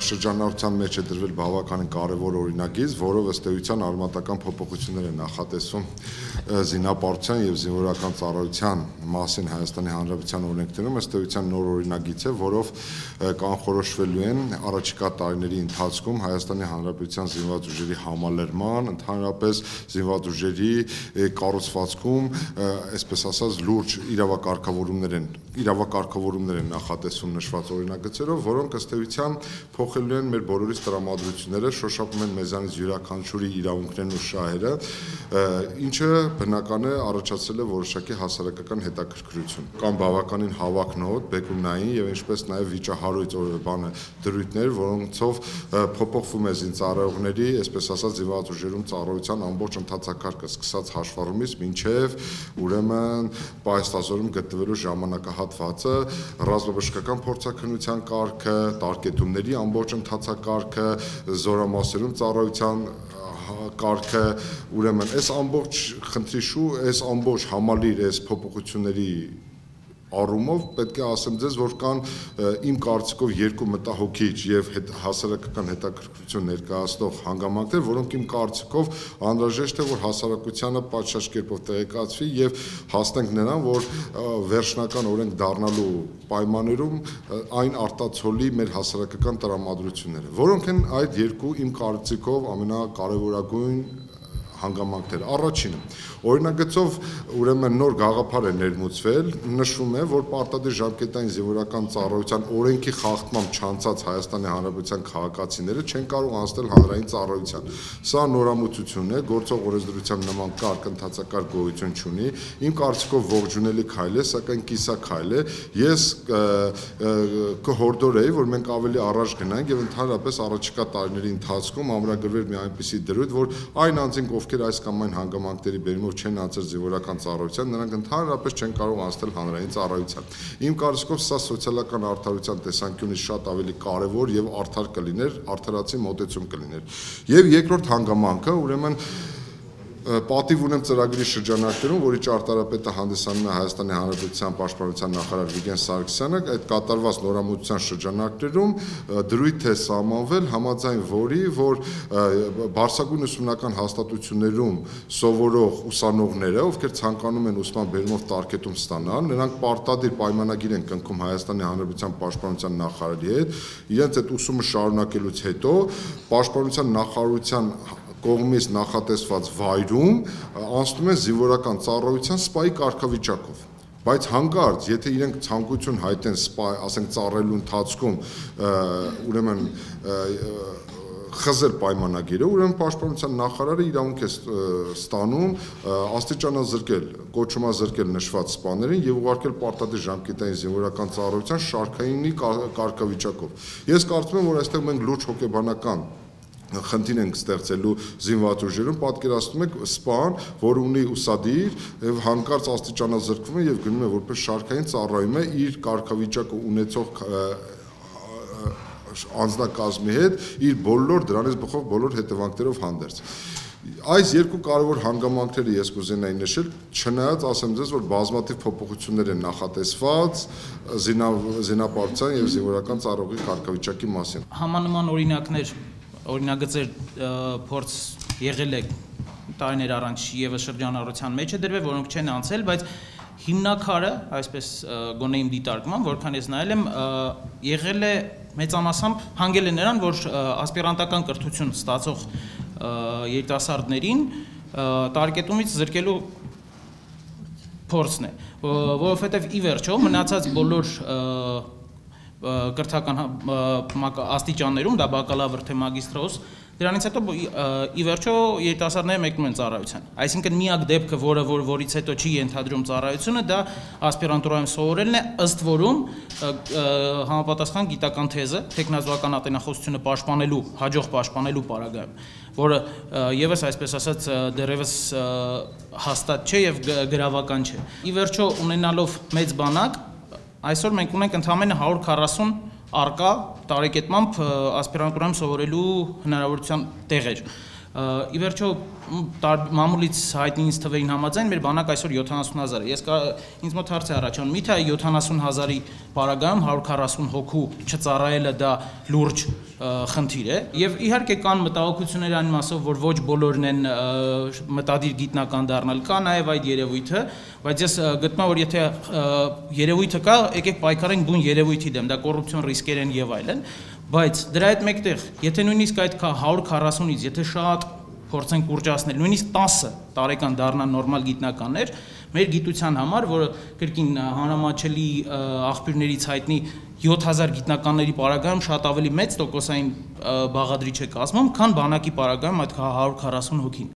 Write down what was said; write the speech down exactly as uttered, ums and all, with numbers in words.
Շրջանառության մեջ է դրվել բավականին կարևոր օրինագիծ, որը ըստ էության արմատական փոփոխություններ է նախատեսվում զինապարտության եւ զինվորական ծառայության մասին Հայաստանի Հանրապետության օրենքներում, ըստ էության նոր օրինագիծ է, որով կանխորոշվելու են առաջիկա տարիների ընթացքում Հայաստանի Հանրապետության զինված ուժերի համալրման, ընդհանրապես զինված ուժերի կառուցվածքում, այսպես ասած, լուրջ իրավակարգավորումներ են, իրավակարգավորումներ են նախատեսվում նշված օրինագծերով, որոնք ըստ էության փոխելու են մեր բոլորիս տրամադրությունները, շոշափում են մեզանից յուրաքանչյուրի իրավունքներն ու շահերը, ինչը բնական է առաջացել է որոշակի հասարակական հետաքրքրություն։ Կան բավականին հավակնոտ, բեկումնային եւ ինչպես նաեւ վիճահարույց բանը դրույթներ, որոնցով փոփոխվում է զինծառայողների, այսպես ասած, զինված ուժերում ծառայության ամբողջ ընթացակարգը, սկսած հաշվառումից մինչեւ ուրեմն պայստազորում գտնվելու ժամանակահատվածը, ռազմաբժշկական փորձաքննության կարգը, տարկետումների ամբողջ ընթացակարգը, զորամասերում ծառայության կարգը, ուրեմն այս ամբողջ խնդրի շու, այս ամբողջ համալիր այս փոփոխությունների առումով պետք է ասեմ ձեզ, որ կան իմ կարծիքով երկու մտահոգիչ եւ հասարակական հետաքրքրություն ներկայացնող հանգամանքներ, որոնք իմ կարծիքով անհրաժեշտ է, որ հասարակությանը պատշաճ կերպով տեղեկացվի եւ հասնենք նրան, որ վերջնական օրենք դառնալու պայմաններում այն արտացոլի մեր հասարակական տրամադրությունները, որոնք են այդ երկու իմ կարծիքով ամենակարևորագույն հանգամանքները։ Առաջինը, օրինագծով ուրեմն նոր գաղափար է ներմուծվել, նշվում է, որ պարտադիր ժամկետային զինվորական ծառայության օրենքի խախտմամբ չանցած Հայաստանի Հանրապետության քաղաքացիները չեն կարող անցնել հանրային ծառայության։ Սա նորամուծություն է, գործող օրենսդրության նման կարգ ընթացակարգ գոյություն չունի։ Իմ կարծիքով ողջունելի քայլ է, սակայն կիսաքայլ է։ Ես կհորդորեի, որ մենք ավելի առաջ գնանք եւ ընդհանրապես առաջիկա տարիների ընթացքում ամրագրվեր մի այնպիսի դրույթ, որ այն անձինք, ովքեր այս կամ այն հանգամանքների բերումով չեն անցել զինվորական ծառայության, նրանք ընդհանրապես չեն կարող անցնել հանրային ծառայության։ Իմ կարծիքով սա սոցիալական արդարության տեսանկյունից շատ ավելի կարևոր եւ արդար կլիներ, արդարացի մոտեցում կլիներ։ Եվ երկրորդ հանգամանքը, ուրեմն պատիվ ունեմ ծրագրի շրջանակներում, որի ճարտարապետը հանդիսանում է Հայաստանի Հանրապետության պաշտպանության նախարար Վիգեն Սարգսյանը, այդ կատարված նորամուծության շրջանակներում դրույթ է սահմանվել, համաձայն որի, որ բարձրագույն ուսումնական հաստատություններում սովորող ուսանողները, ովքեր ցանկանում են ուսման բերումով տարկետում ստանալ, նրանք պարտադիր պայմանագիր են կնքում Հայաստանի Հանրապետության պաշտպանության նախարարի հետ, իրենց այդ ուսումը շարունակելուց հետո պաշտպանության նախարարության կողմից նախատեսված վայրում անցնում են զինվորական ծառայության սպայի կարգավիճակով։ Բայց հանկարծ, եթե իրենք ցանկություն հայտնեն սպա, ասենք ծառայելու ընթացքում, ուրեմն խզել պայմանագիրը, ուրեմն պաշտպանության նախարարը իրավունք է ստանում աստիճանազրկել, կոչումազրկել նշված սպաներին եւ ուղարկել պարտադիր ժամկետային զինվորական ծառայության շարքայինի կարգավիճակով։ Ես կարծում եմ, որ այստեղ մենք լուրջ հոգեբանական խնդիր ենք ստեղծելու զինված ուժերում, պատկերացնում եք սպան, որ ունի ուսադիր եւ հանկարծ աստիճանազրկվում է եւ գնում է որպես շարքային ծառայում է իր կարգավիճակը ունեցող անձնակազմի հետ, իր բոլոր դրանից բխող բոլոր հետևանքներով հանդերձ։ Այս երկու կարևոր հանգամանքները ես կուզենայի նշել, չնայած ասեմ ձեզ, որ բազմաթիվ փոփոխություններ են նախատեսված զինապարտության եւ զինվորական ծառայողի կարգավիճակի մասին։ Համանման օրինակներ օրինագծեր փորձ եղել է տարիներ առաջ եւս շրջանառության մեջ է դրվել, որոնք չեն անցել, բայց հիմնակարը, այսպես գոնե իմ դիտարկման, որքան ես նայել եմ, եղել է մեծամասամբ հանգել է նրան, որ ասպիրանտական կրթություն ստացող երիտասարդներին տարկետումից զրկելու փորձն է, որովհետեւ ի վերջո մնացած բոլոր կրթական աստիճաններում, դա բակալավր թե մագիստրոս, դրանից հետո ի վերջո երիտասարդները մեկնում են ծառայության։ Այսինքն միակ դեպքը, որը որ որից հետո չի ենթադրում ծառայությունը, դա ասպիրանտուրայում սովորելն է, ըստ որում համապատասխան գիտական թեզը, տեխնազոական ատենախոսությունը պաշտպանելու, հաջող պաշտպանելու պարագայում, որը եւս այսպես ասած դեռևս հաստատ չէ եւ գրավական չէ։ Ի վերջո ունենալով մեծ բանակ, այսօր մենք ունենք ընդամենը հարյուր քառասուն արկա տարեկետմամբ ասպիրանտուրայում սովորելու հնարավորության տեղեր։ Ի վերջո մամուլից հայտնի ինձ թվերին համաձայն մեր բանակ այսօր յոթանասուն հազար է։ Ես կա ինձ մոտ հարց է առաջանում, միթե յոթանասուն հազարի պարագայում հարյուր քառասուն հոգու չծառայելը դա լուրջ խնդիր է, եւ իհարկե կան մտահոգություններ այն մասով, որ ոչ բոլորն են մտադիր գիտնական դառնալ, կա նաեւ այդ երևույթը, բայց ես գտնում եմ, որ եթե երևույթը կա, եկեք պայքարենք բուն երևույթի դեմ, դա կոռուպցիոն ռիսկեր են եւ այլն, բայց դրա հետ մեկտեղ, եթե նույնիսկ այդ հարյուր քառասունից, եթե շատ փորձենք ուռճացնել, նույնիսկ տասը տարեկան դառնան նորմալ գիտնականներ, մեր գիտության համար, որը կրկին հանրամատչելի աղբյուրներից հայտնի յոթ հազար գիտնականների պարագայում շատ ավելի մեծ տոկոսային բաղադրիչ է կազմում, քան բանակի պարագայում այդ հարյուր քառասուն հոգին։